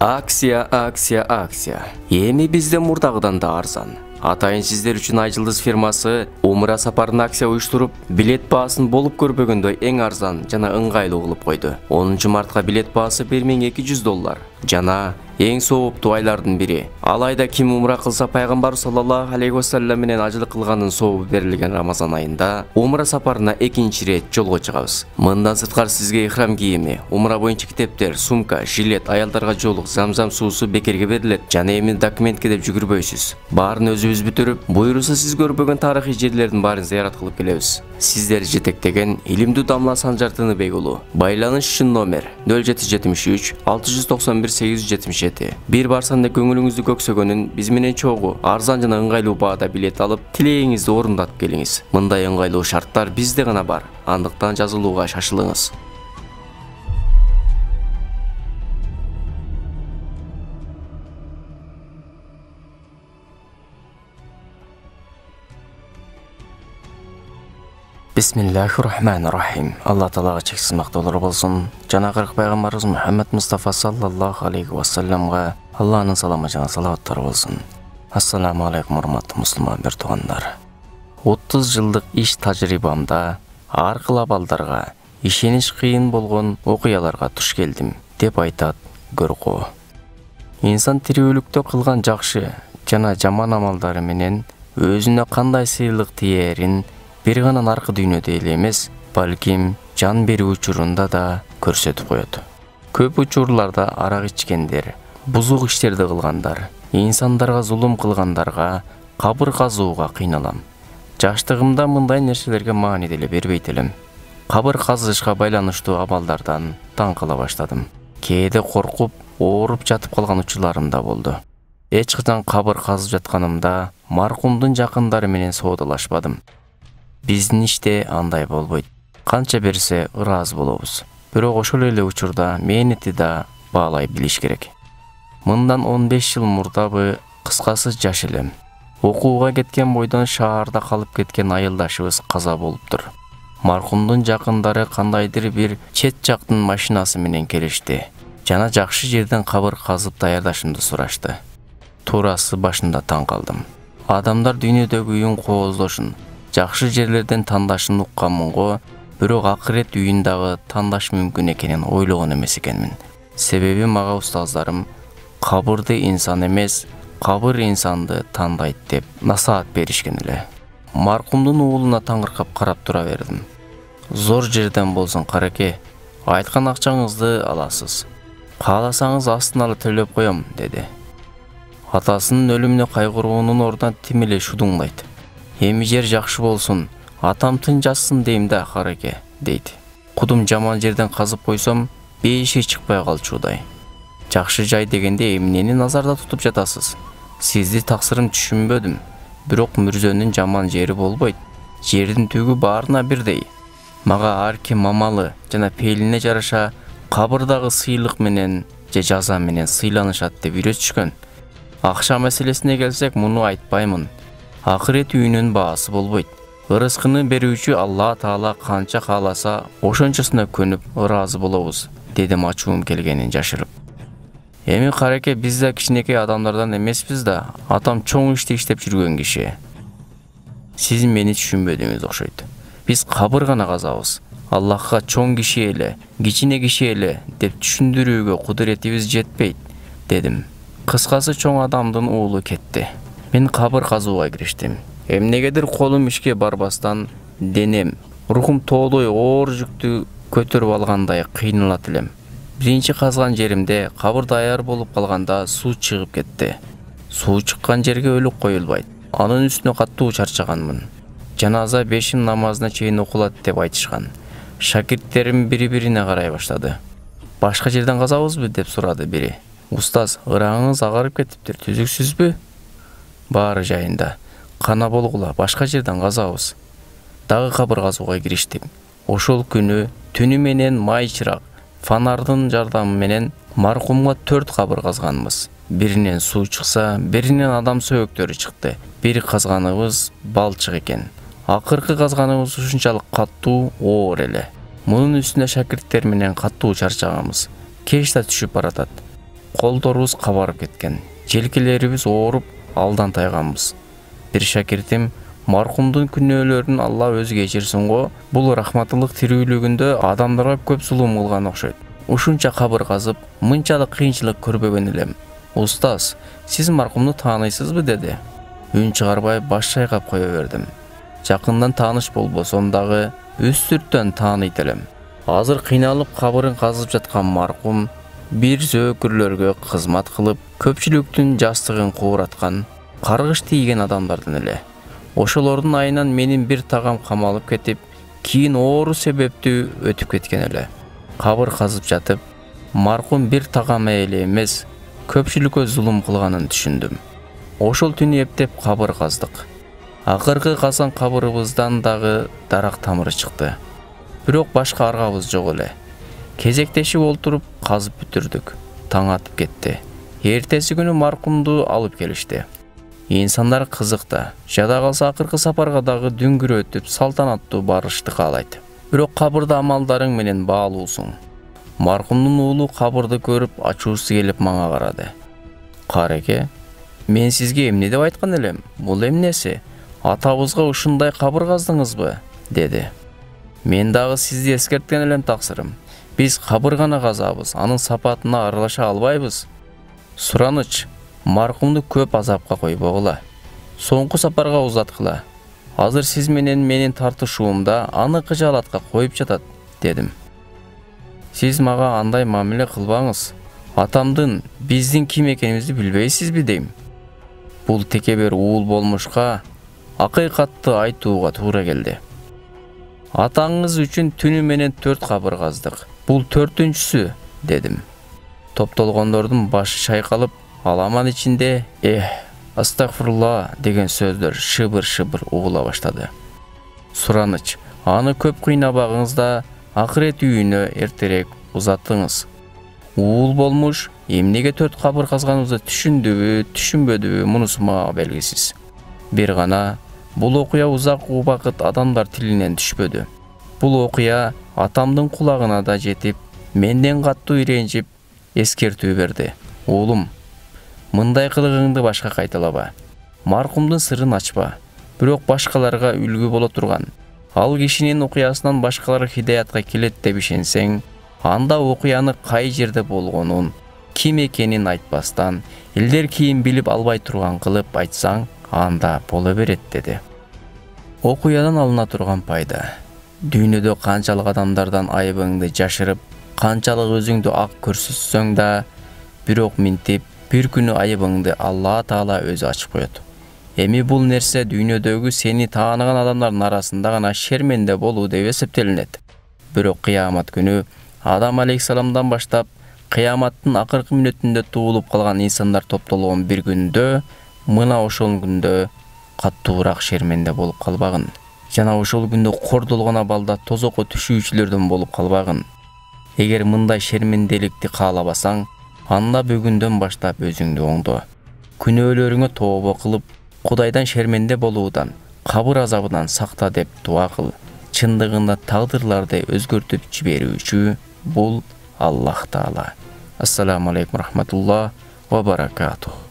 Акция. Эми бизде мурдагыдан да арзан. Атайын сиздер үчүн Айжылдыз фирмасы умра сапарын акция уюштуруп, билет баасын болуп көрбөгөндөй эң арзан жана ыңгайлуу кылып койду. 10 мартка билет баасы $1200 жана эң сооптуу айлардын бири. Алайда ким умра кылса пайгамбар саллаллаху алейхи вассалам менен ажылык кылганын сообу берилген Рамазан айында умра сапарына экинчи ирет жолго чыгабыз. Мындан сырткары сизге ихрам кийими, умра боюнча китептер, сумка, жилет, аялдарга жоолук, замзам суусу бекерге берилет жана эми документке деп жүгүрбөйсүз. Баарын өзүбүз бүтүрүп, буйруса сиз көрбөгөн тарыхый жерлердин баарын зыярат кылып келебиз. Сиздер жетектеген илимдүү Дамла Санжар Тыныбек уулу. Байланыш үчүн номер 0773 691 877. Бир барсанда көңүлүңүздү көксөгөнүн биз менен чогуу арзан жана ыңгайлуу баада билет алып, тилегиңизди орундатып келиңиз. Мындай ыңгайлуу шарттар бизде гана бар. Андыктан жазылууга шашылыңыз. Бисмиллахир-рахманир-рахим. Алла Таалага чексиз мактоолор болсун. Жана акыркы пайгамбарыбыз Мухаммад Мустафа саллаллаху алейхи вассаламга Алланын саламы жана салаваттары болсун. Ассаламу алейкум урматтуу мусулман бир туугандар. 30 жылдык иш тажрыйбамда ар кыл абалдарга, ишениш кыйын болгон окуяларга туш келдим деп айтат Гөркө. Инсан тирүүлүктө кылган жакшы жана жаман амалдары менен өзүнө кандай сыйлык тиерин бир гана наркы дүйнөдө эле эмес, балким жан берүү учурунда да көрсөтүп коет. Көп учурларда арак ичкендер, бузук иштерди кылгандар, инсандарга зулум кылгандарга кабыр казууга кыйналам. Жаштыгымда мындай нерселерге маани деле бербейт элем. Кабыр казышка байланыштуу абалдардан таң кала баштадым. Кээде коркуп, ооруп жатып калган учурларым да болду. Эч качан кабыр казып жатканымда маркумдун жакындары менен соодалашпадым. Биздин иште андай болбойт. Канча берсе ыраазы болобуз. Бирок ошол эле учурда мээнети да баалай билиш керек. Мындан 15 жыл мурдабы, кыскасы жаш элем. Окууга кеткен бойдон шаарда калып кеткен айылдашыбыз каза болуптур. Маркумдун жакындары кандайдыр бир чет жактын машинасы менен келишти. Жана жакшы жерден кабыр казып даярдашымды сурашты. Туурасы башында таң калдым. Адамдар дүйнөдөгү үйүн кооздошун, жакшы жерлерден тандашын укканмын го, бирок акырет үйүн дагы тандаш мүмкүн экенин ойлогон эмес экенмин. Себеби мага устаздарым кабырды инсан эмес, кабыр инсанды тандайт деп насаат беришкен эле. Маркумдун уулуна таңыркап карап тура бердим. Зор жерден болсун караке, айткан акчаңызды аласыз. Кааласаңыз астын ала төлөп коем, деди. Атасынын өлүмүнө кайгыруунун ордуна тим эле шудуңдайт. Эми жер жакшы болсун, атам тынжасын дейм да караке, дейт. Кудум жаман жерден казып койсом, бейиши чыкпай калчудай. Жакшы жай дегенде эмнени назарда тутуп жатасыз? Сизди таксырым түшүнбөдүм. Бирок мүрзөнүн жаман жери болбойт. Жердин түгү баарына бирдей. Мага ар ким амалы жана пейилине жараша кабырдагы сыйлык менен же жаза менен сыйланышат деп үйрөтүшкөн. Акча маселесине келсек, муну айтпаймын. Акырет үйүнүн баасы болбойт. Ырыскыны берүүчү Алла Таала канча кааласа, ошончосуна көнүп ыраазы болобуз, дедим ачуум келгенин жашырып. Эми караке, биз да кичинекей адамдардан эмеспиз да, атам чоң ишти иштеп жүргөн киши. Сиз мени түшүнбөдүңүз окшойт. Биз кабыр гана казабыз. Аллахка чоң киши эле, кичине киши эле деп түшүндүрүүгө кудуретибиз жетпейт, дедим. Кыскасы, чоң адамдын уулу кетти. Мен кабыр казууга кириштим. Эмнегедир колум ишке барбастан, денем, рухум тоолой оор жүктү көтөрүп алгандай кыйналат элем. Биринчи казган жеримде кабыр даяр болуп калганда суу чыгып кетти. Суу чыккан жерге өлүк коюлбайт. Анын үстүнө каттуу чарчаганмын. Жаназа бешим намазына чейин окулат деп айтышкан. Шакирттерим бири-бирине карай баштады. Башка жерден казабызбы деп сурады бири. Устаз, ыраңыңыз агарып кетиптир, түзүксүзбү? Баары жайында. Кана болгула, башка жерден казабыз. Дагы кабыр казууга кириштим. Ошол күнү түнү менен май чырак, фонардын жардамы менен маркумга 4 кабыр казганбыз. Биринен суу чыкса, биринен адам сөөктөрү чыкты. Бир казганыбыз балчык экен. Акыркы казганыбыз ушунчалык каттуу, оор эле. Мунун үстүнө шакирттер менен каттуу чарчаганбыз. Кеш да түшүп баратат. колдорубуз кабарып кеткен, желкелерибиз ооруп алдан тайганбыз. Бир шакиртим маркумдун күнөөлөрүн Алла өзү кечирсин го, бул рахматылык тирүүлүгүндө адамдарга көп зулум кылган окшойт. Ушунча кабыр казып, мынчалык кыйынчылык көрбөгөн элем. Устаз, сиз маркумду тааныйсызбы деди. Үн чыгарбай баш чайкап кое бердим. Жакындан тааныш болбосом дагы үстүрттөн тааныйт элем. Азыр кыйналып кабырын казып жаткан маркум бир зөөкүрлөргө кызмат кылып, көпчүлүктүн жастыгын куураткан, каргыш тийген адамдардан эле. Ошолордун айынан менин бир тагам камалып кетип, кийин оору себептүү өтүп кеткен эле. Кабыр казып жатып, маркум бир тагам эле эмес, көпчүлүккө зулум кылганын түшүндүм. Ошол түнү эптеп кабыр каздык. Акыркы казган кабырыбыздан дагы дарак тамыры чыкты. Бирок башка аргабыз жок эле. Кезектешип олтуруп казып бүтүрдүк. Таң атып кетти. Эртеси күнү маркумду алып келишти. Инсандар кызык да, жада калса акыркы сапарга дагы дүңгүрөтүп салтанаттуу барышты каалайт. Бирок кабырда амалдарың менен баалуусуң. Маркумдун уулу кабырды көрүп ачуусу келип мага карады. Кареке, мен сизге эмне деп айткан элем? Бул эмнеси? Атабызга ушундай кабыр каздыңызбы? Деди. Мен дагы сизди эскерткен элем таксырым. Биз кабыр гана казабыз, анын сапатына аралаша албайбыз. Сураныч, маркумду көп азапка койбогула. Соңку сапарга узаткыла. Азыр сиз менин тартышуумда аны кыжаалатка коюп жатат, дедим. Сиз мага андай мамиле кылбаңыз. Атамдын, биздин ким экенибизди билбейсизби дейм. Бул текебер уул болмушка акыйкатты айтууга туура келди. Атаңыз үчүн түнү менен 4 кабыр каздык. Бул 4-түнчүсү, дедим. Топтолгондордун башы чайкалып, аламан ичинде астагфирулла деген сөздөр шыбыр-шыбыр угула баштады. Сураныч, аны көп кыйнабагыңыз да акырет үйүнө эртерээк узаттыңыз. Уул болмуш, эмнеге 4 кабыр казганыбызды түшүндүбү, түшүнбөдүбү, мунусу мага белгисиз. Бир гана бул окуя узак убакыт адамдар тилинен түшпөдү. Бул окуя атамдын кулагына да жетип, менден каттуу иренжип, эскертүү берди. Уулум, мындай кылыгыңды башка кайталаба. Маркумдун сырын ачпа. Бирок башкаларга үлгү боло турган. Ал кишинин окуясынан башкалар хидаятка келет деп ишенсең, анда окуяны кай жерде болгонун, ким экенин айтпастан, элдер кийин билип албай турган кылып айтсаң, анда боло берет, деди. Окуядан алына турган пайда. Дүйнөдө канчалык адамдардан айыбыңды жашырып, канчалык өзүңдү ак көрсөтсөң да, бирок минтип, бир күнү айыбыңды Алла Таала өзү ачып коет. Эми бул нерсе дүйнөдөгү сени тааныган адамдардын арасында гана шерменде болуу деп эсептелинет. Бирок кыямат күнү Адам алейхисаламдан баштап кыяматтын акыркы мүнөтүндө туулуп калган инсандар топтолгон бир күндө, мына ошол күндө каттуураак шерменде болуп калбагын. Жана ошол күндө кордолгон абалда тозокко түшүүчүлөрдөн болуп калбагын. Эгер мындай шерменделикти каалабасаң, анда бүгүндөн баштап өзүңдү оңдо. Күнөөлөрүңө тообо кылып, Кудайдан шерменде болуудан, кабыр азабынан сакта деп дуа кыл. Чындыгында тагдырларды өзгөртүп жиберүүчү бул Аллах Таала. Ассаламу алейкум рахматуллах ва баракатух.